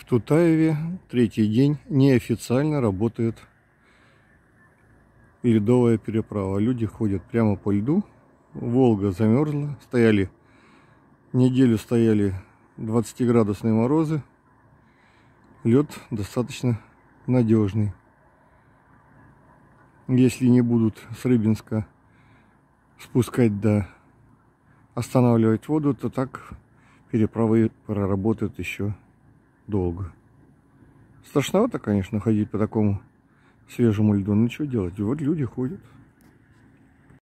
В Тутаеве третий день неофициально работает ледовая переправа. Люди ходят прямо по льду. Волга замерзла. Неделю стояли 20-градусные морозы. Лед достаточно надежный. Если не будут с Рыбинска спускать останавливать воду, то так переправы проработают еще долго. Страшновато, конечно, ходить по такому свежему льду. Ну что делать? Вот люди ходят.